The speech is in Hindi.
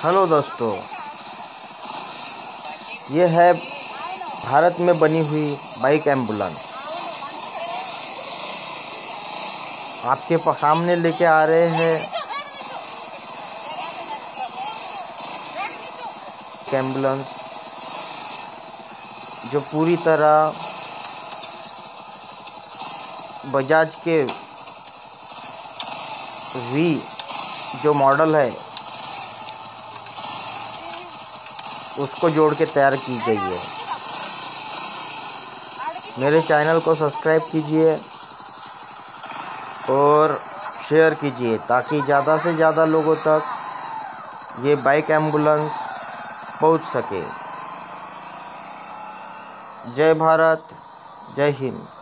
हेलो दोस्तों, ये है भारत में बनी हुई बाइक एम्बुलेंस। आपके सामने लेके आ रहे हैं एम्बुलेंस जो पूरी तरह बजाज के वी जो मॉडल है उसको जोड़ के तैयार की गई है। मेरे चैनल को सब्सक्राइब कीजिए और शेयर कीजिए ताकि ज़्यादा से ज़्यादा लोगों तक ये बाइक एम्बुलेंस पहुंच सके। जय भारत, जय हिंद।